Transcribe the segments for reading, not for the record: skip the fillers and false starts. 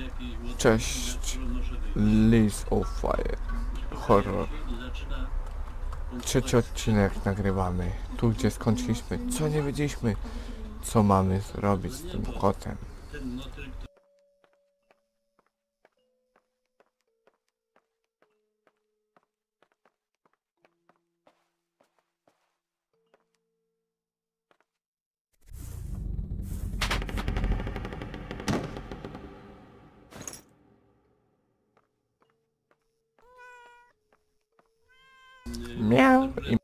Cześć, Leaves of Fire Horror. Trzeci odcinek nagrywamy. Tu gdzie skończyliśmy. Co nie wiedzieliśmy, co mamy zrobić z tym kotem. Miau i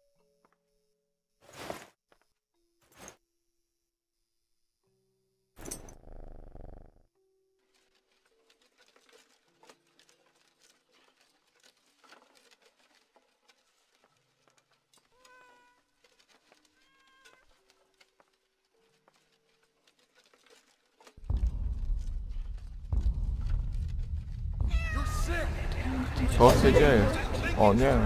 co się dzieje? O nie.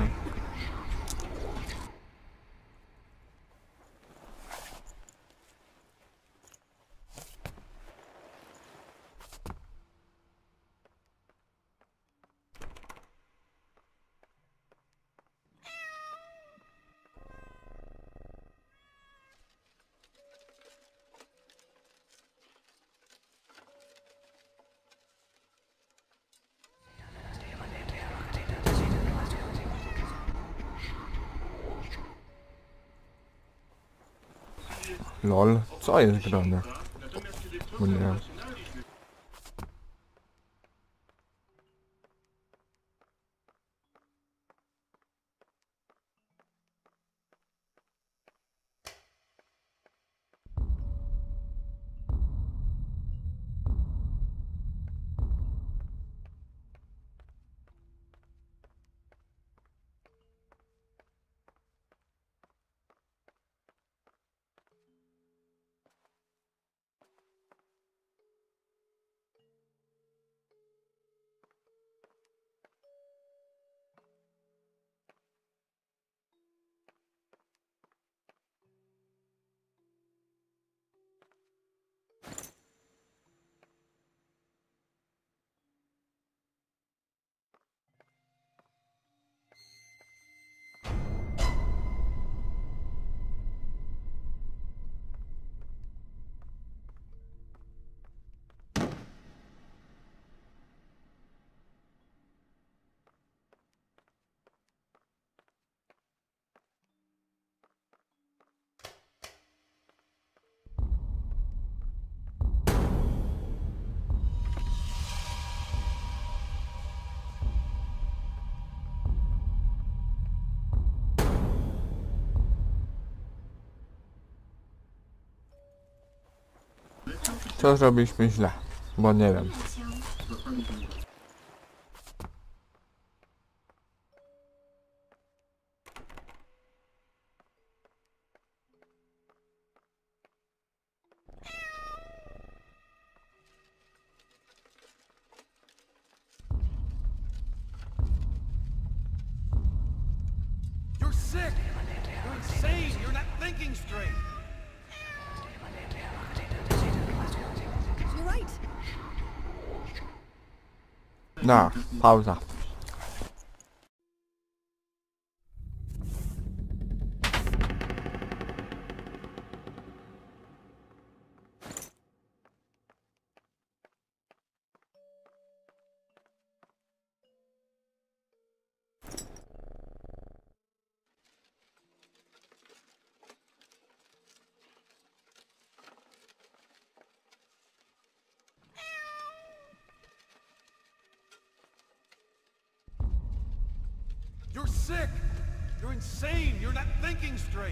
Lol, co jest grane? Bo nie. Co zrobiliśmy źle? Bo nie wiem. You're sick! You're insane! You're not thinking straight! You're right. Na, pauza. You're sick! You're insane! You're not thinking straight!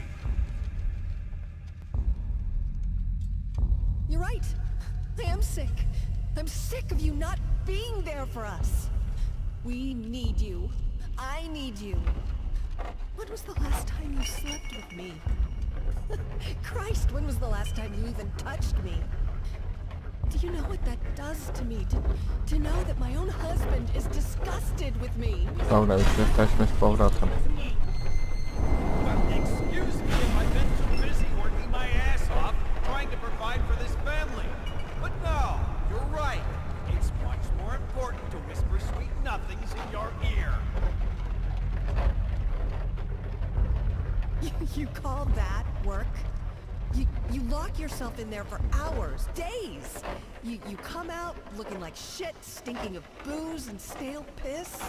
You're right. I am sick. I'm sick of you not being there for us. We need you. I need you. When was the last time you slept with me? Christ, when was the last time you even touched me? Do you know what that does to me? To know that my own husband is disgusted with me. Dobra, już jesteśmy z powrotem. Well, excuse me if I've been too busy working my ass off trying to provide for this family. But no, you're right. It's much more You call that work? You lock yourself in there for hours, days. You come out looking like shit, stinking of booze and stale piss.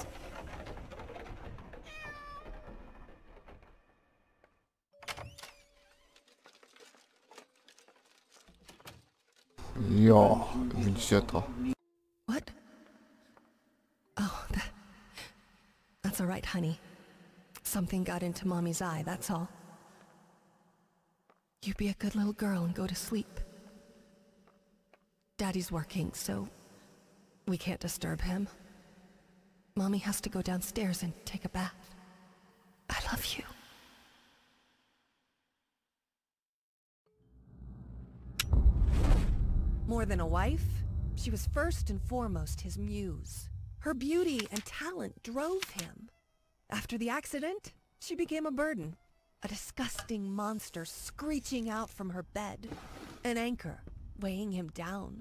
Jo, widzicie to. What? Oh, that's all right, honey. Something got into Mommy's eye, that's all. You be a good little girl and go to sleep. Daddy's working, so we can't disturb him. Mommy has to go downstairs and take a bath. I love you. More than a wife, she was first and foremost his muse. Her beauty and talent drove him. After the accident, she became a burden. A disgusting monster screeching out from her bed. An anchor weighing him down.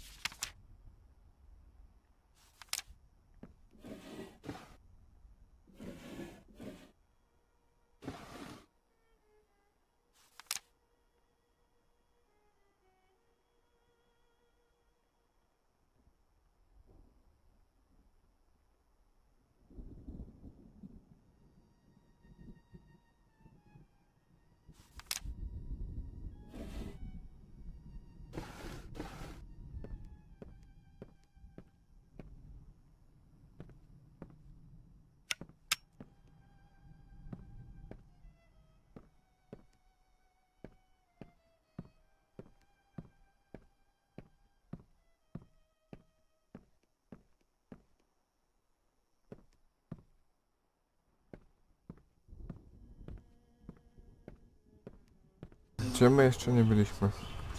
Gdzie my jeszcze nie byliśmy?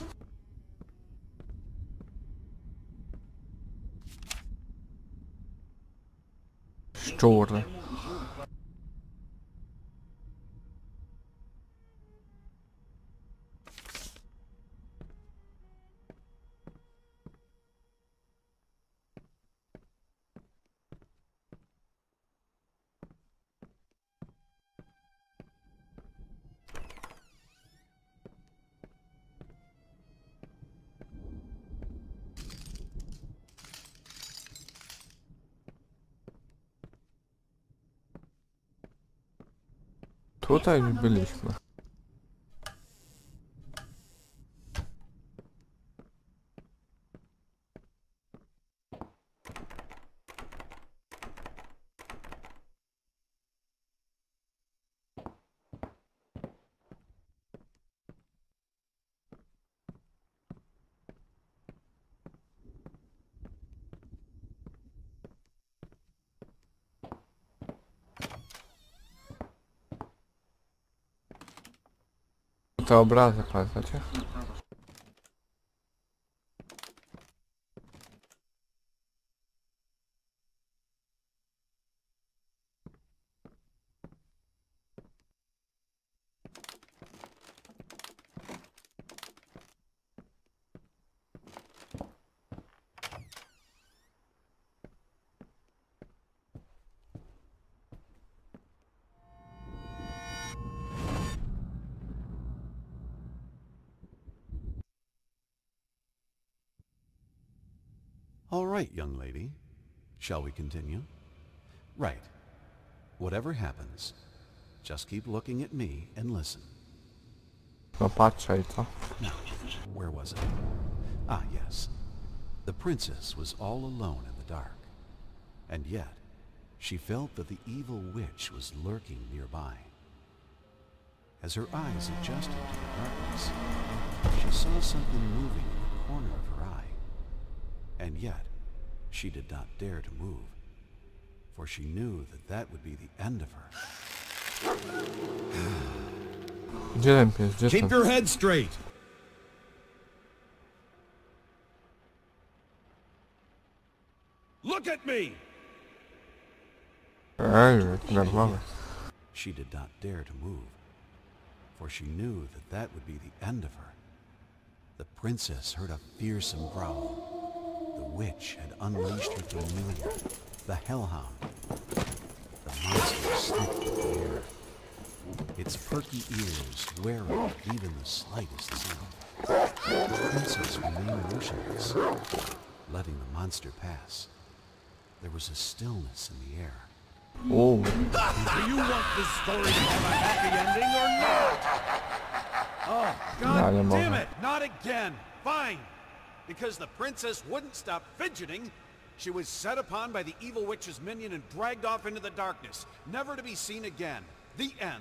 Szczury. Tutaj byliśmy. Te obrazy, pamiętacie? All right, young lady. Shall we continue? Right. Whatever happens, just keep looking at me and listen. No patrzaj, co? Now, where was it? Ah, yes. The princess was all alone in the dark. And yet, she felt that the evil witch was lurking nearby. As her eyes adjusted to the darkness, she saw something moving in the corner of her eye. And yet, she did not dare to move, for she knew that that would be the end of her. Gdzie ten pies? Gdzie Keep ten? your head straight. Look at me. Ej, jak nerwowy. She did not dare to move, for she knew that that would be the end of her. The princess heard a fearsome growl. The witch had unleashed her familiar, the hellhound. The monster sniffed at the air, its perky ears wary of even the slightest sound. The princess remained motionless, letting the monster pass. There was a stillness in the air. O, Do you want this story to have a happy ending or not? Oh, Ja nie God damn mogę. it! Not again! Fine! Because the princess wouldn't stop fidgeting, she was set upon by the evil witch's minion and dragged off into the darkness, never to be seen again. The end.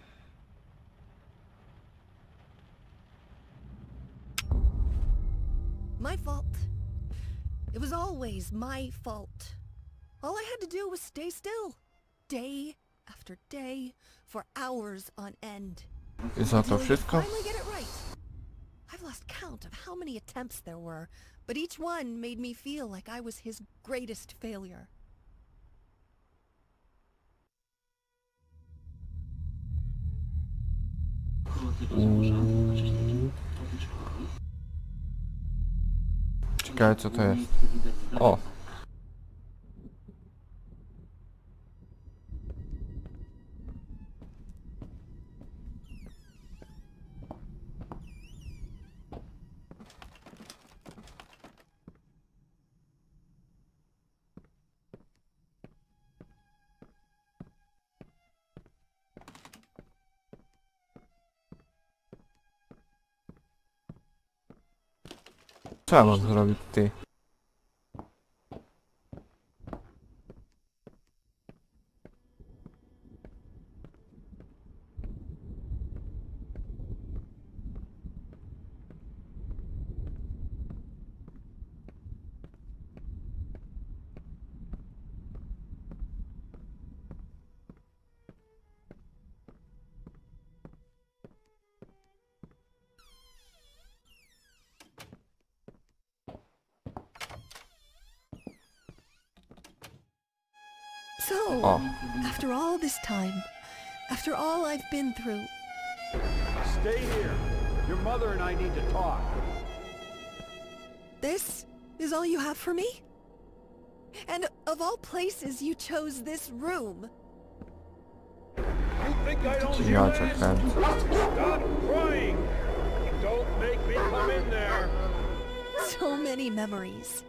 My fault. It was always my fault. All I had to do was stay still. Day after day, for hours on end. I za to Until you wszystko? finally get it right. I've lost count of how many attempts there were, but each one made me feel like I was his greatest failure. Ciekawe co to jest. O! Co ja mam zrobić, ty? So, O! after all this time, after all I've been through, Stay here. Your mother and I need to talk. this is all you have for me? And of all places, you chose this room. You think I don't hear Ja cię this? kręcę. Stop crying! Don't make me come in there! So many memories.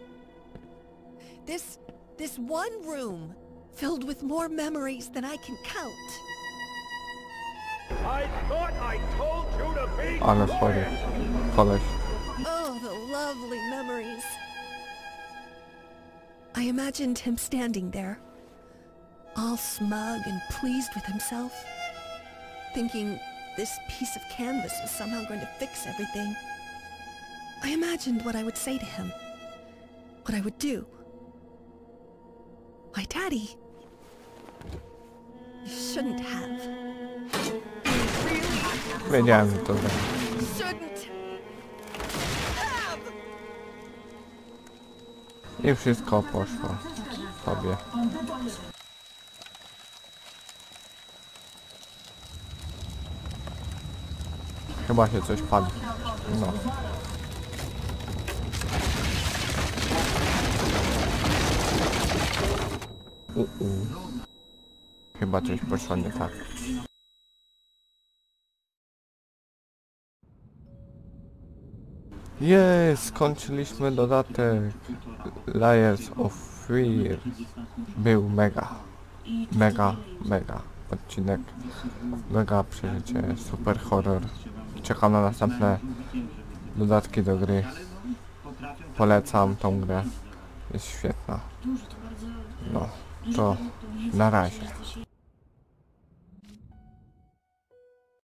This one room, filled with more memories than I can count. I thought I told you to be Ale chory. Koleś. Oh, the lovely memories. I imagined him standing there, all smug and pleased with himself, thinking this piece of canvas was somehow going to fix everything. I imagined what I would say to him, what I would do. Why, Daddy, you shouldn't have. Wiedziałem, że to tak. Shouldn't have! I wszystko poszło sobie. Chyba się coś pali. No. Chyba coś poszło nie tak. Jest, skończyliśmy dodatek Layers of Fear. Był mega odcinek, mega przeżycie, super horror. Czekam na następne dodatki do gry. Polecam tą grę, jest świetna. No, to na razie.